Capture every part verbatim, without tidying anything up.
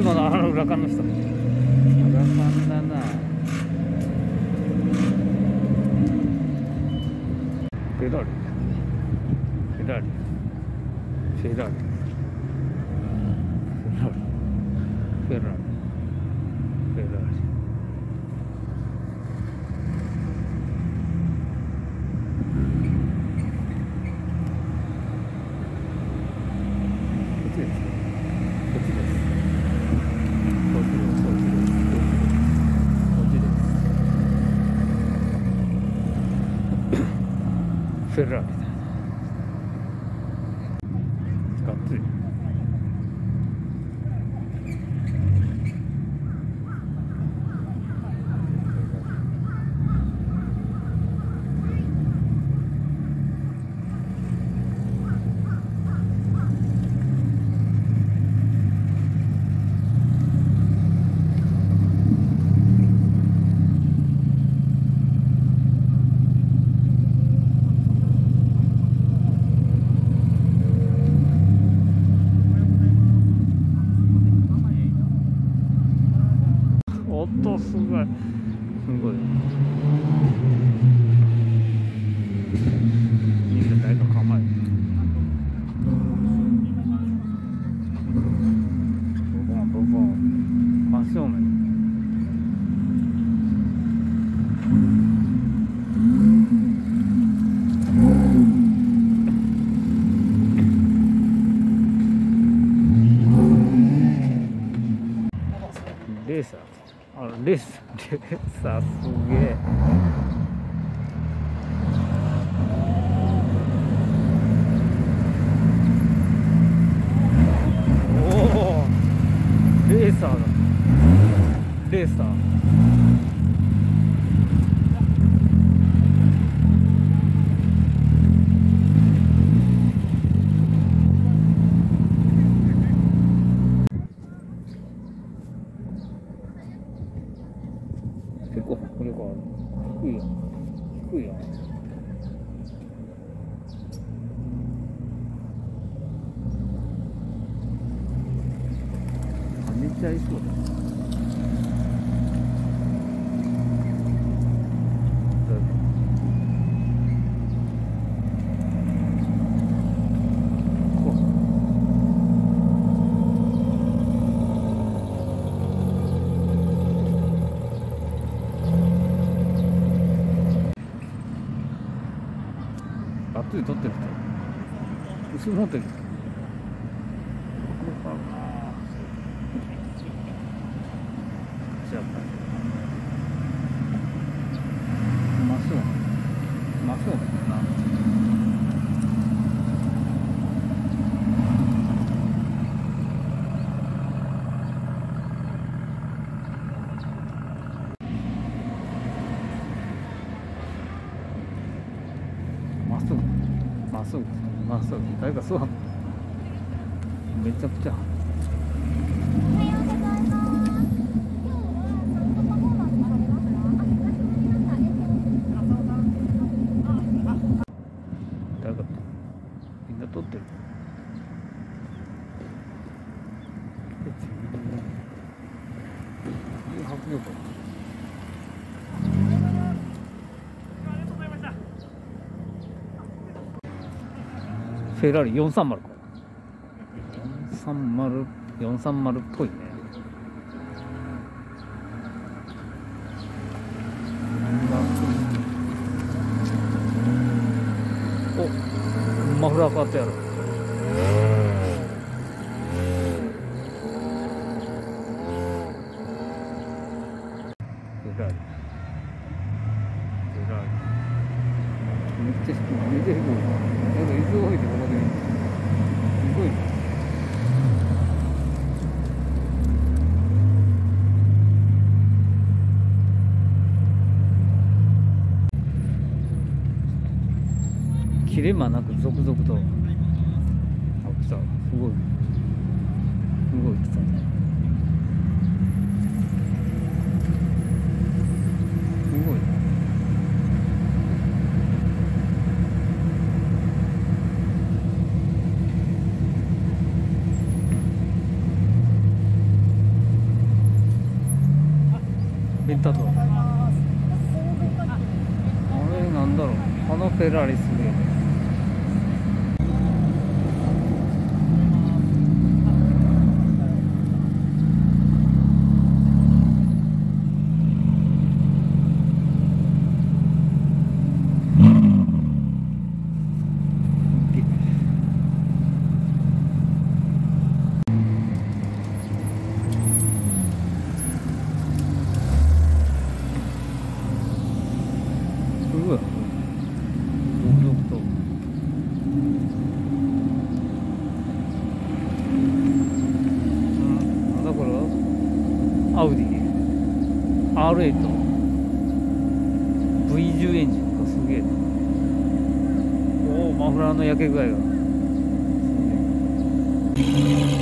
このあの裏缶の人、裏缶だな。フェラーリ、フェラーリ、フェラーリ、フェラーリ、フェラーリ、フェラーリ。フェラーリだ。がっつり。音すごい、すごい。みんな誰か構える。ボンボンボン、真正面。レーサー。あ、レース、レーサーすげえ。おお、レーサーだ。レーサー。結構迫力ある。低いやん。低いやん。あ、めっちゃ合いそうだ。がっつり撮ってる人、後ろ持ってる。まっすぐ、まっすぐだな。まっすぐ、まっすぐ、まっすぐ、誰かそう。めちゃくちゃ。誰か、みんな撮ってる。迫力。フェラーリよんさんまるか。よんさんまる、よんさんまるっぽいね。お、マフラー変わってやる。フェラーリ。フェラーリ。めっちゃ低い、めっちゃ低い。なんか水を置いてここで。すごいね。切れ間なく続々と。あ、来た。すごい。すごい来たね。すごいね。 たぞ。あれなんだろう、このフェラーリすげえ。うわ、続々と。なんだこれは。アウディ アールエイト ブイじゅう エンジンか、すげえ。おお、マフラーの焼け具合がすげえ。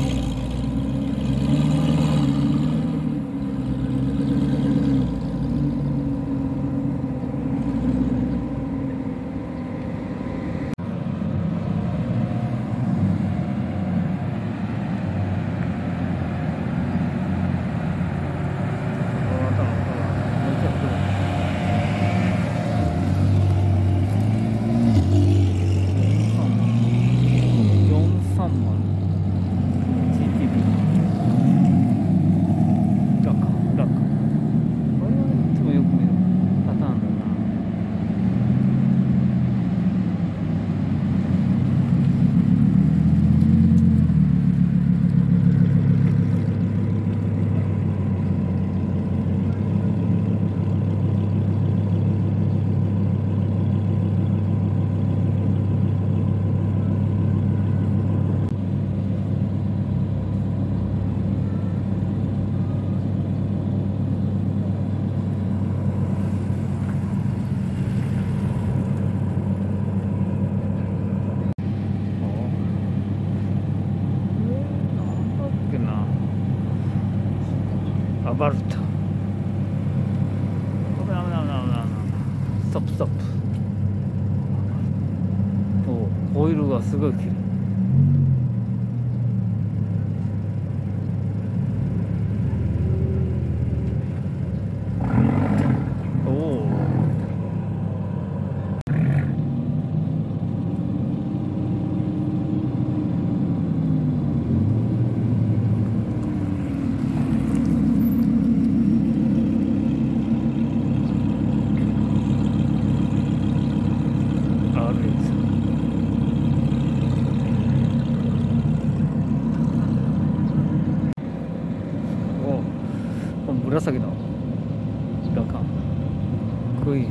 アバルト。危ない危ない危ない危ない危ない。ストップストップ。お、ホイールがすごい綺麗。おお。紫のラカン、かっこいい。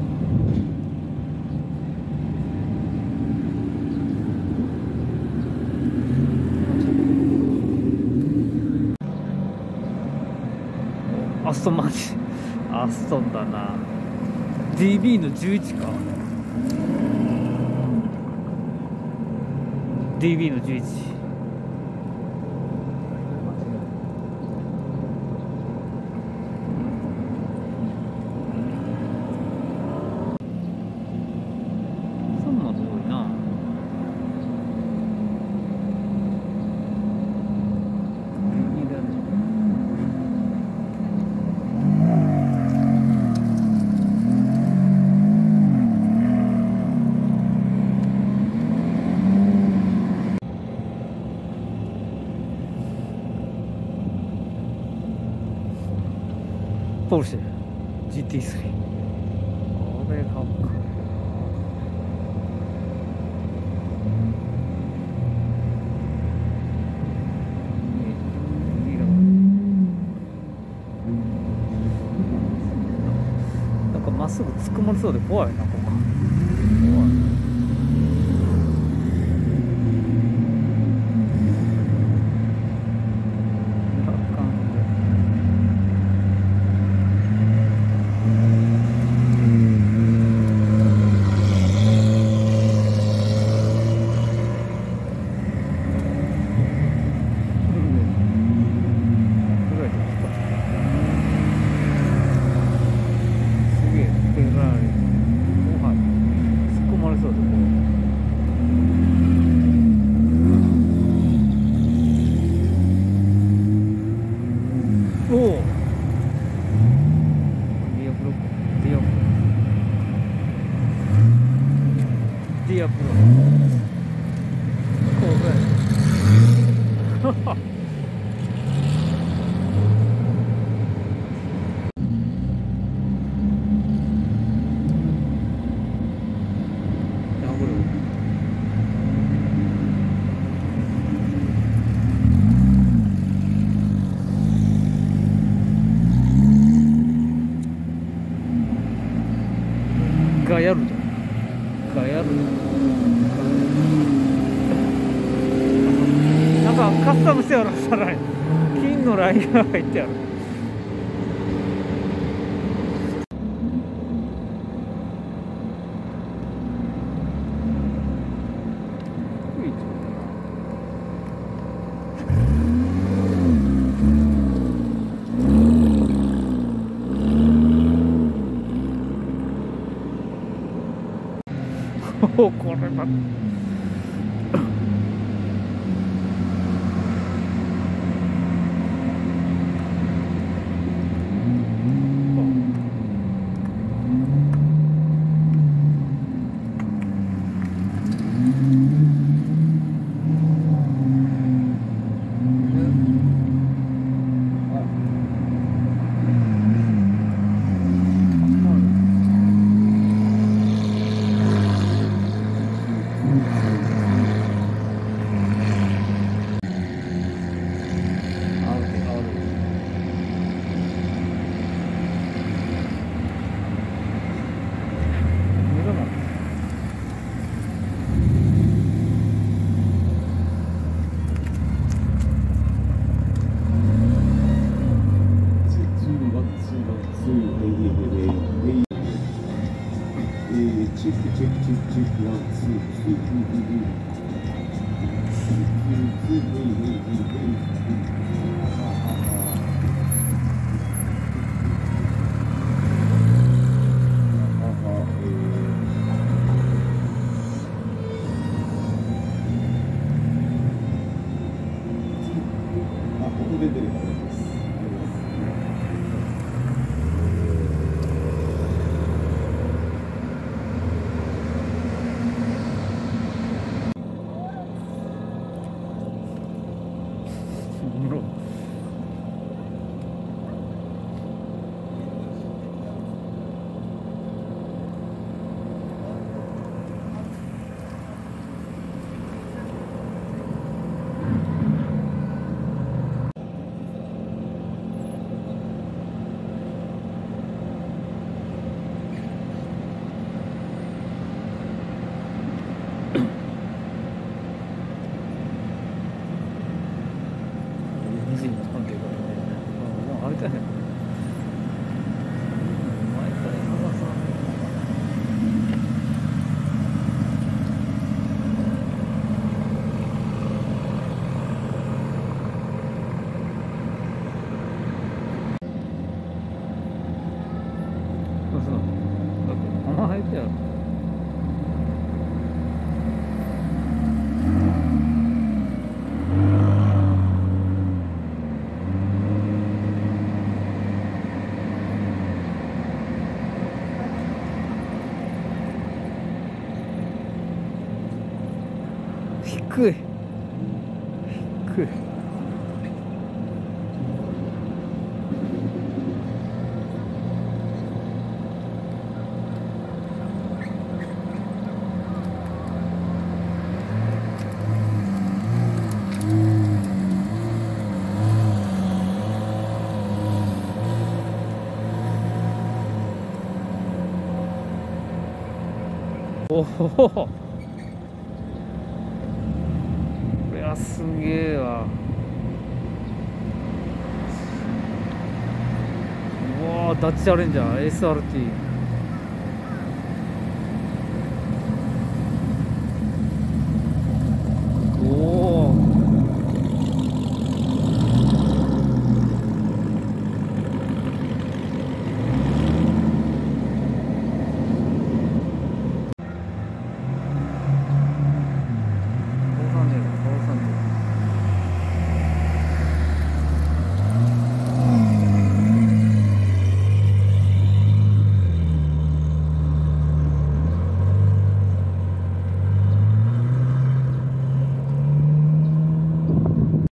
アストンマーチン、アストンだな。 ディービー のじゅういちか。 ディービー のじゅういち。ポルシェ ジーティースリー。 これがかっこいい。なんかまっすぐ突っ込まれそうで怖いな、ここ。怖い。フェラーリ。 がやるじゃん。がやる。なんかカスタムしてやろ、さらに。金のラインが入ってやる。おお、これだ。低い低い。おお、すげえわ。うわー、ダッチチャレンジャー エスアールティー。